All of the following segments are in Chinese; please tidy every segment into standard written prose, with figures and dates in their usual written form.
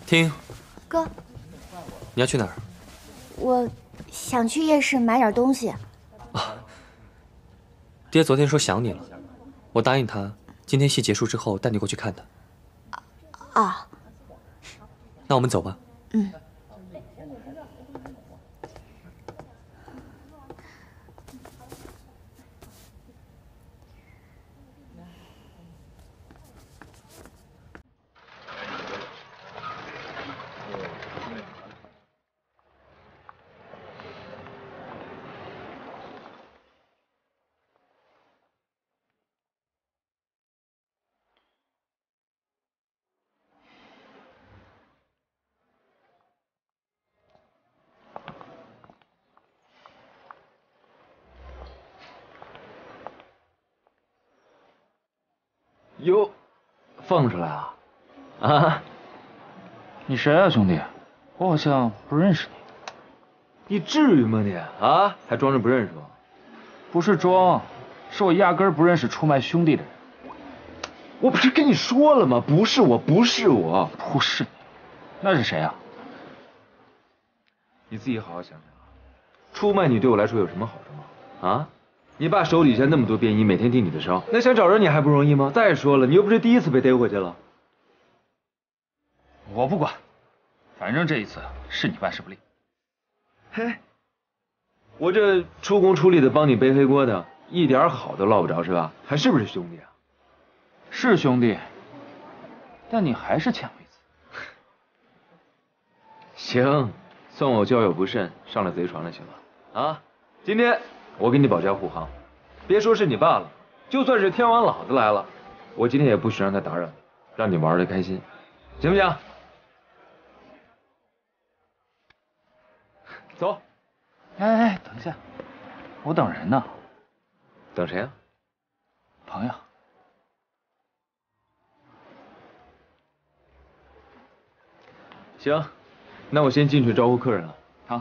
听， 哥， 你要去哪儿？ 我想去夜市买点东西。 爹昨天说想你了，我答应他，今天戏结束之后带你过去看他。 啊， 那我们走吧。 嗯。 哟，放出来啊！啊， 你谁啊，兄弟？我好像不认识你。 你至于吗你？啊，还装着不认识我？ 不是装，是我压根儿不认识出卖兄弟的人。 我不是跟你说了吗？不是我，不是我， 不是你，那是谁啊？ 你自己好好想想啊，出卖你对我来说有什么好处吗？啊？你爸手底下那么多便衣，每天盯你的梢，那想找着你还不容易吗？再说了，你又不是第一次被逮回去了。 我不管，反正这一次是你办事不力。 嘿，我这出工出力的帮你背黑锅的，一点好都落不着是吧？还是不是兄弟啊？ 是兄弟，但你还是欠我一次。 行，算我交友不慎，上了贼船了，行吧？啊，今天我给你保驾护航，别说是你爸了，就算是天王老子来了，我今天也不许让他打扰你，让你玩的开心，行不行？走。 哎，等一下，我等人呢。 等谁啊？ 朋友。 行，那我先进去招呼客人了。 好。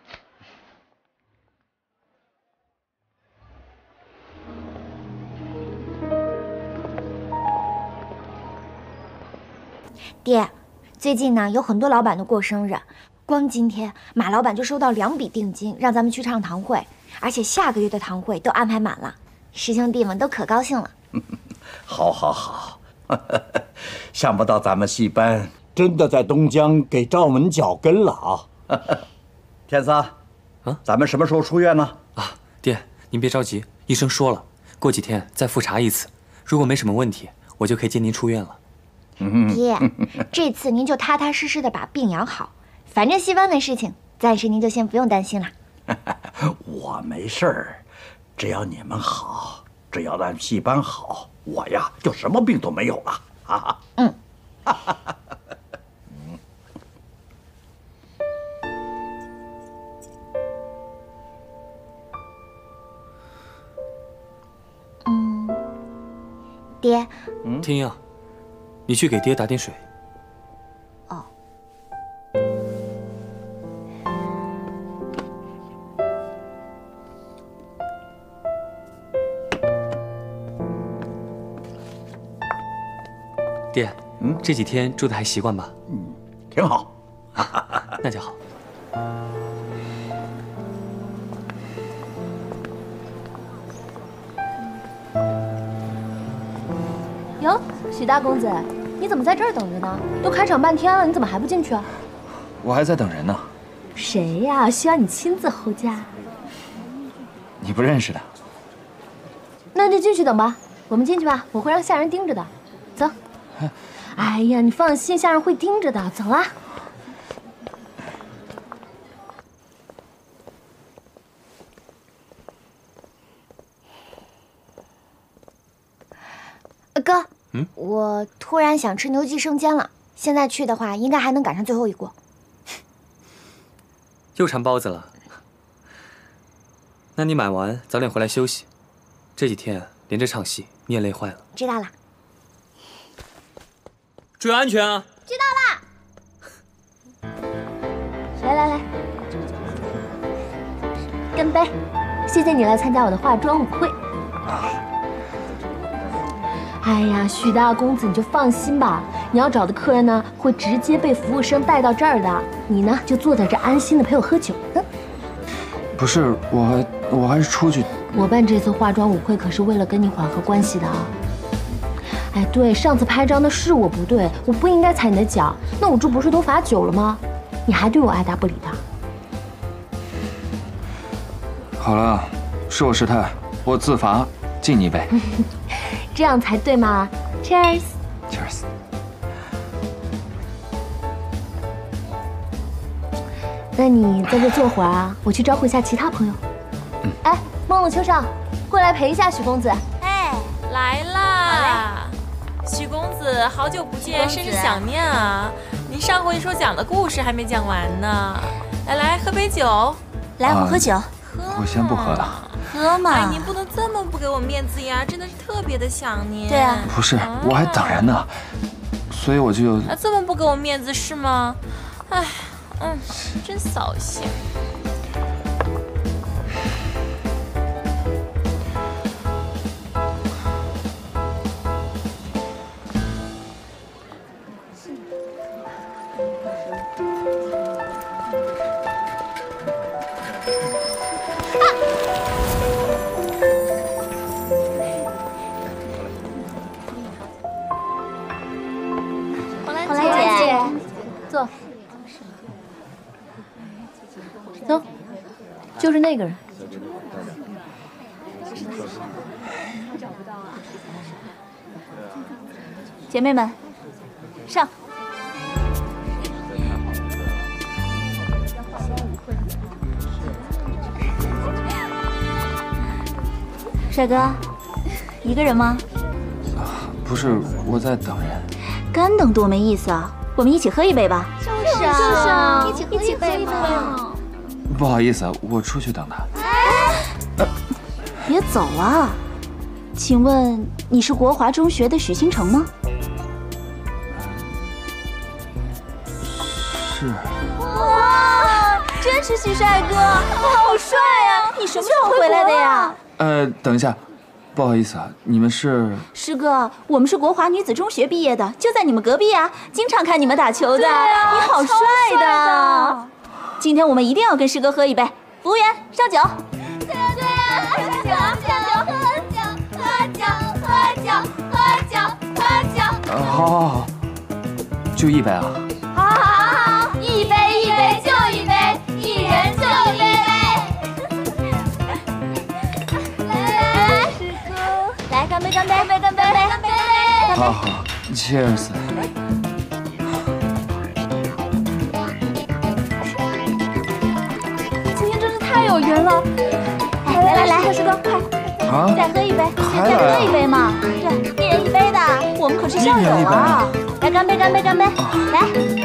爹，最近呢有很多老板都过生日，光今天马老板就收到2笔定金，让咱们去唱堂会，而且下个月的堂会都安排满了，师兄弟们都可高兴了。 好，好，好，想不到咱们戏班真的在东江给赵门脚跟了啊！天三，咱们什么时候出院呢？ 啊，爹，您别着急，医生说了，过几天再复查一次，如果没什么问题，我就可以接您出院了。 爹，这次您就踏踏实实的把病养好，反正戏班的事情，暂时您就先不用担心了。 我没事儿，只要你们好，只要咱戏班好，我呀就什么病都没有了啊！ 嗯。爹， 天英，你去给爹打点水。 哦。 爹，这几天住的还习惯吧？ 挺好。 那就好。 哟，许大公子，你怎么在这儿等着呢？都开场半天了，你怎么还不进去啊？ 我还在等人呢。 谁呀？需要你亲自候驾？ 你不认识的。 那就进去等吧。我们进去吧，我会让下人盯着的。走。哎呀，你放心，下人会盯着的。走啦。 哥，我突然想吃牛记生煎了，现在去的话，应该还能赶上最后一锅。 又馋包子了？那你买完早点回来休息。这几天连着唱戏，你也累坏了。 知道了。 注意安全啊！ 知道了。来，干杯！谢谢你来参加我的化妆舞会。哎呀，许大公子，你就放心吧， 你要找的客人呢，会直接被服务生带到这儿的。你呢，就坐在这安心的陪我喝酒。 不是，我还是出去。 我办这次化妆舞会可是为了跟你缓和关系的啊。哎，对，上次拍照那是我不对，我不应该踩你的脚，那我这不是都罚酒了吗？你还对我爱答不理的。 好了，是我失态，我自罚，敬你一杯。 这样才对嘛 ！Cheers。 Cheers。 那你在这坐会儿啊，我去招呼一下其他朋友。哎，梦露、秋少，过来陪一下许公子。 哎，来啦！许公子，好久不见，甚是想念啊！您上回说讲的故事还没讲完呢，来喝杯酒。 来，我喝酒。 我先不喝了。 喝嘛！ 哎，您不能这么不给我面子呀，真的是特别的想您。 对啊。 不是，我还等人呢，所以我就…… 这么不给我面子是吗？哎，真扫兴。 红兰姐，坐。走，就是那个人。 姐妹们，上。帅哥，一个人吗？ 不是，我在等人。 干等多没意思啊！我们一起喝一杯吧。 就是啊，一起喝一杯嘛。 不好意思，我出去等他。 别走啊！请问你是国华中学的许星辰吗？ 是。 哇，真是许帅哥，好帅啊！你什么时候回来的呀？ 等一下，不好意思啊，你们是？ 师哥，我们是国华女子中学毕业的，就在你们隔壁啊，经常看你们打球的。你好帅的！今天我们一定要跟师哥喝一杯。服务员，上酒。对呀，喝酒，喝酒。 好，就一杯啊。 好，一杯就一杯，一人就一杯。来，师哥，来干杯，干杯，干杯，干杯！ 好 ，Cheers。 今天真是太有缘了！ 来，师哥，快！ 啊！ 再喝一杯， 再喝一杯嘛！对，一人一杯的，我们可是校友啊！来，干杯，干杯，干杯！来。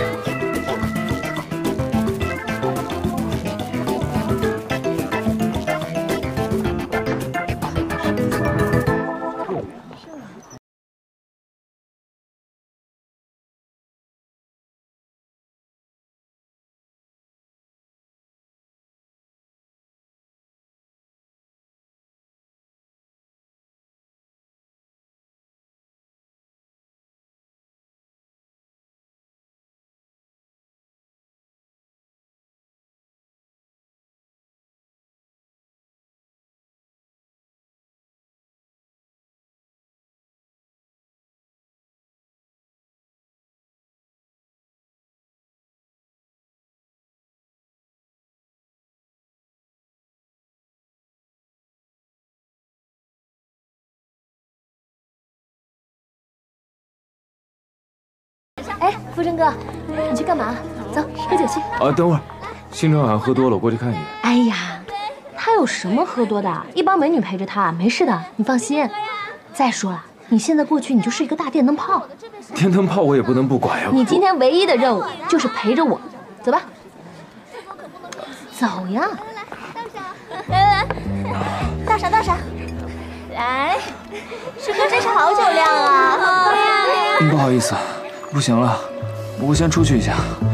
哎，富生哥，你去干嘛？走，喝酒去。 等会儿，星辰好像喝多了，我过去看一眼。 哎呀，他有什么喝多的？一帮美女陪着他，没事的，你放心。再说了，你现在过去，你就是一个大电灯泡。 电灯泡我也不能不管呀。 你今天唯一的任务就是陪着我，走吧。走呀！ 来，倒上，来，师哥真是好酒量啊！ 不好意思，不行了，我先出去一下。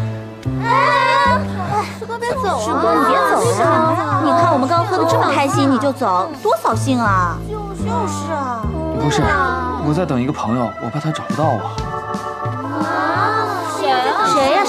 师哥别走啊！师哥你别走啊！你看我们刚喝的这么开心，你就走，多扫兴啊！就是啊。 不是，我在等一个朋友，我怕他找不到我。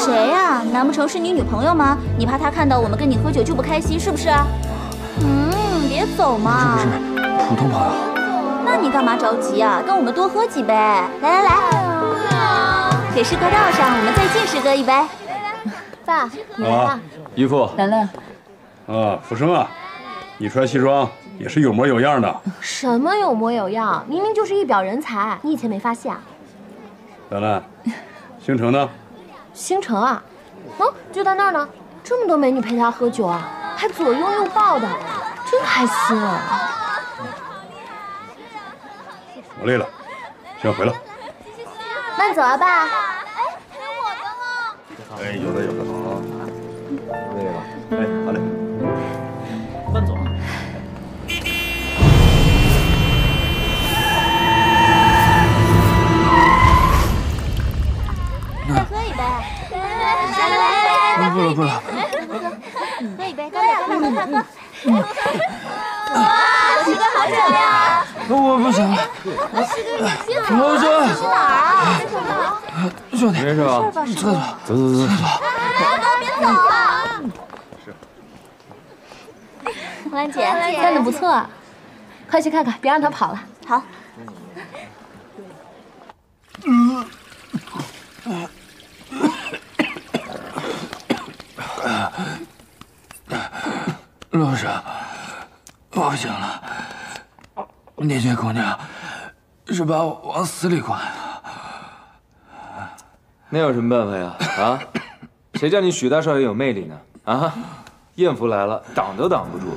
谁呀？难不成是你女朋友吗？你怕她看到我们跟你喝酒就不开心，是不是？别走嘛。 不是，普通朋友。 那你干嘛着急啊？跟我们多喝几杯。来，给师哥倒上，我们再敬师哥一杯。 爸，你来了。 姨父， 兰兰。 福生啊，你穿西装也是有模有样的。 什么有模有样？明明就是一表人才，你以前没发现啊？ 兰兰，星辰呢？ 星辰啊，就在那儿呢。这么多美女陪他喝酒啊，还左拥右抱的，真开心啊！ 我累了，先回了。 慢走啊，爸。 哎，有的。 累了。哎，好嘞。 慢走啊。 再喝一杯。 不了。 喝一杯，快！师哥好酒呀！ 我不行了。我这去哪儿啊？ 兄弟， 没事吧？走。 别走啊！兰姐干得不错啊，快去看看，别让他跑了。 好。 陆生，我不行了。你这姑娘是把我往死里灌啊！ 那有什么办法呀？啊，谁叫你许大少爷有魅力呢？啊，艳福来了，挡都挡不住。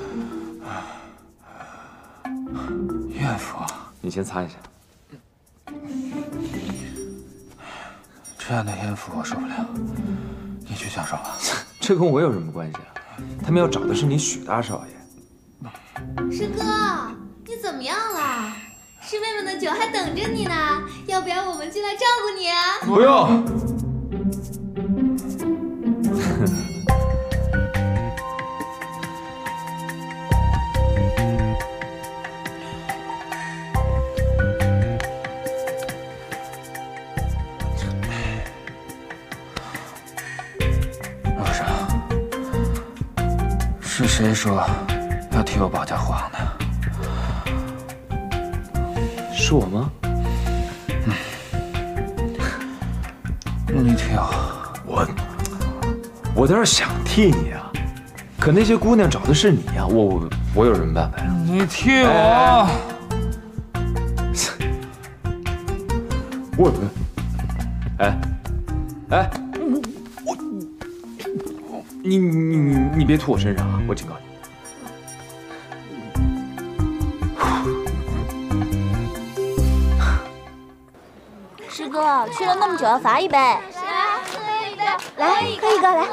艳福， 你先擦一下。 这样的艳福我受不了，你去享受吧。 这跟我有什么关系啊？他们要找的是你许大少爷。 师哥，你怎么样了？师妹们的酒还等着你呢，要不要我们进来照顾你啊？ 不用。 陆生，是谁说要替我保驾护航的？ 是我吗？ 你替我， 我倒是想替你啊，可那些姑娘找的是你呀，我有什么办法呀？ 你替我， 我，哎，你别吐我身上啊！我警告你。 师哥，去了那么久要罚一杯。来，喝一个，来。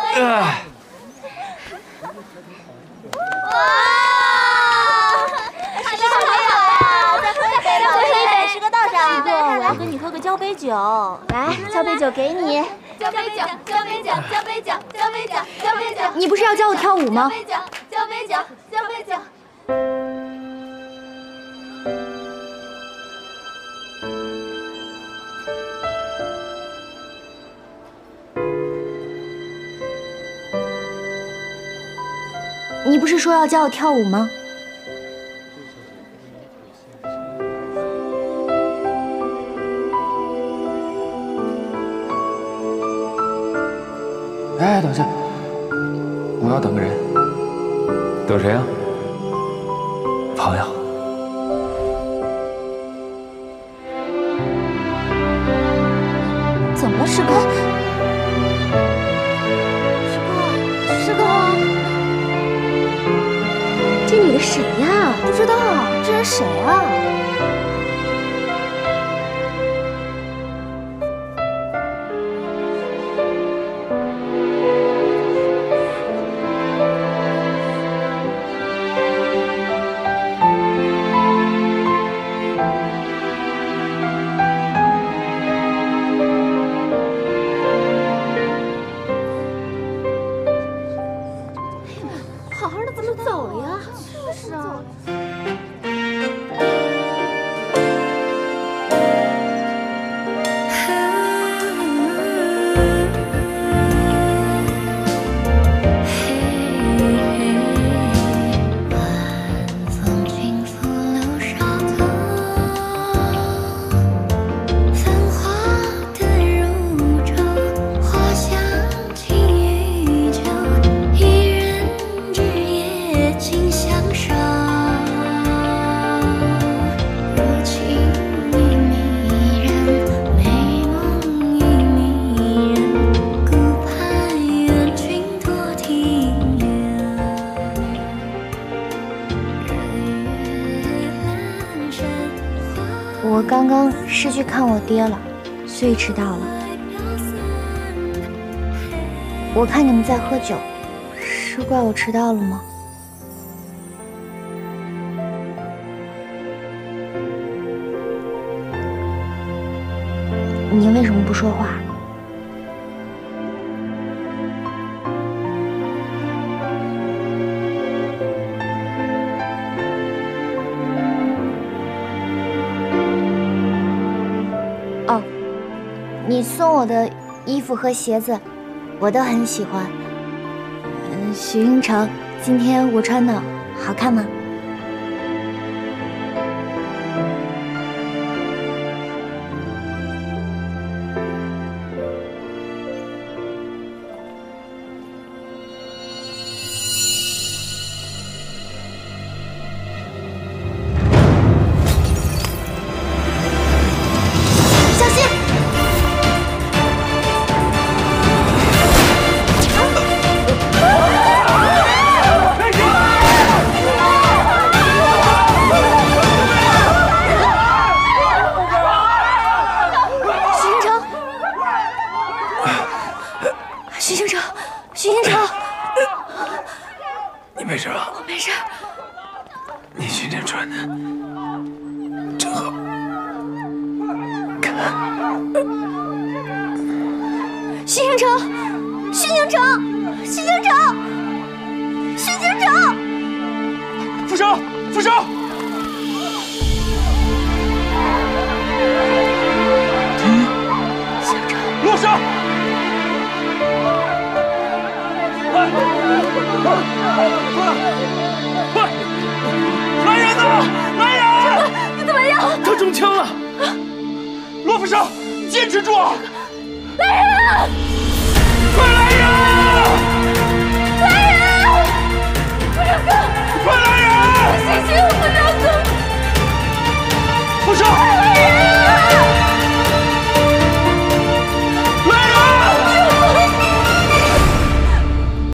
师哥好呀！再喝一杯吧，再喝一杯，师哥倒上。师哥，我要跟你喝个交杯酒，来，交杯酒给你。 交杯酒，交杯酒，交杯酒，交杯酒，交杯酒。 你不是要教我跳舞吗？ 交杯酒，交杯酒，交杯酒。 你不是说要教我跳舞吗？ 哎，等下，我要等个人。 等谁啊？ 朋友。 怎么了，师哥？师哥， 这女的谁呀？ 不知道，这人谁啊？ 好好的怎么走了呀？是啊。 去看我爹了，所以迟到了。我看你们在喝酒，是怪我迟到了吗？你为什么不说话？哦，你送我的衣服和鞋子，我都很喜欢。徐英成，今天我穿的好看吗？ 你没事吧？ 我没事。 你今天穿的真好看。 徐星辰，徐星辰，徐星辰，徐星辰！ 副手，副手！落手！快！来人呐！来人！ 你怎么样？ 他中枪了！罗副手，坚持住！ 来人！